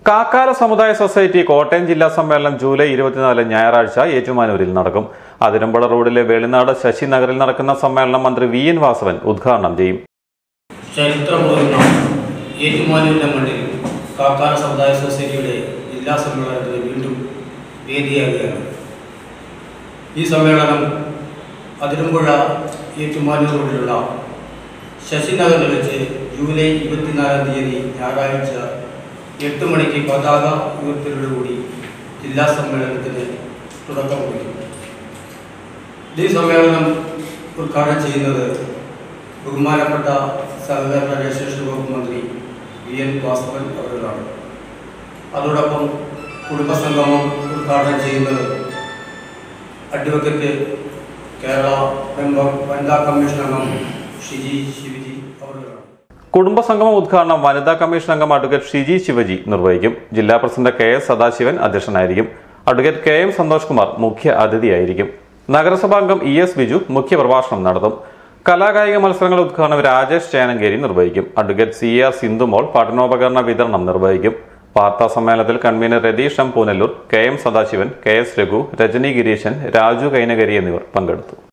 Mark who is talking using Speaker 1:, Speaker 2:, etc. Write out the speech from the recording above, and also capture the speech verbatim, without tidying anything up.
Speaker 1: കാക്കാല സമുദായ സൊസൈറ്റി കോട്ടയം ജില്ലാ സമ്മേളനം ജൂലൈ ഇരുപത്തിനാല് ഞായറാഴ്ച ഏറ്റുമാനൂരിൽ നടക്കും. അതിരമ്പുഴ റോഡിലെ വെളിനാട് ശശി നഗറിൽ നടക്കുന്ന സമ്മേളനം മന്ത്രി വി എൻ വാസവൻ ഉദ്ഘാടനം ചെയ്യും.
Speaker 2: ചരിത്രപൂർവ്വ ഏറ്റുമാനൂരിന്റെ മണ്ണിൽ കാക്കാല സമുദായ സൊസൈറ്റിയുടെ ജില്ലാ സമ്മേളനത്തിന് വീണ്ടും വേദിയാകുകയാണ്. ഈ സമ്മേളനം അതിരമ്പുഴ ഏറ്റുമാനൂർ റോഡിലുള്ള ശശി നഗറിൽ വെച്ച് ജൂലൈ ഇരുപത്തിനാലാം തീയതി ഞായറാഴ്ച എട്ട് മണിക്ക് പതാക ഉയർത്തലോടുകൂടി ജില്ലാ സമ്മേളനത്തിന് തുടക്കം കുറിക്കും. ഈ സമ്മേളനം ഉദ്ഘാടനം ചെയ്യുന്നത് ബഹുമാനപ്പെട്ട സഹകരണ രജിസ്ട്രേഷൻ വകുപ്പ് മന്ത്രി വി എൻ വാസവൻ അവர்களാണ്. അതോടൊപ്പം കുടുംബസംഗമം ഉദ്ഘാടനം ചെയ്യുന്നത് അഡ്വക്കേറ്റ് കേരള മെമ്പർ വനിതാ കമ്മീഷൻ അംഗം ഷിജി ശിവജി അവர்களാണ്.
Speaker 1: കുടുംബസംഗമം ഉദ്ഘാടനം വനിതാ കമ്മീഷൻ അംഗം അഡ്വക്കേറ്റ് ഷിജി ശിവജി നിർവഹിക്കും. ജില്ലാ പ്രസിഡന്റ് കെ എസ് സദാശിവൻ അധ്യക്ഷനായിരിക്കും. Advocate K M Santhosh Kumar മുഖ്യ അതിഥിയായിരിക്കും. നഗരസഭാംഗം ഇ എസ് ബിജു മുഖ്യപ്രഭാഷണം നടത്തും. കലാകായിക മത്സരങ്ങളുടെ ഉദ്ഘാടനം രാജേഷ് ചേനങ്കേരി നിർവഹിക്കും. അഡ്വക്കേറ്റ് സി ആർ സിന്ധുമോൾ പഠനോപകരണ വിതരണം നിർവഹിക്കും. വാർത്താ സമ്മേളനത്തിൽ convener Ratheesh M Punalur, K M Sadasivan, K S Raghu, Rajani Gireesan, Raju Kainakari എന്നിവർ പങ്കെടുത്തു.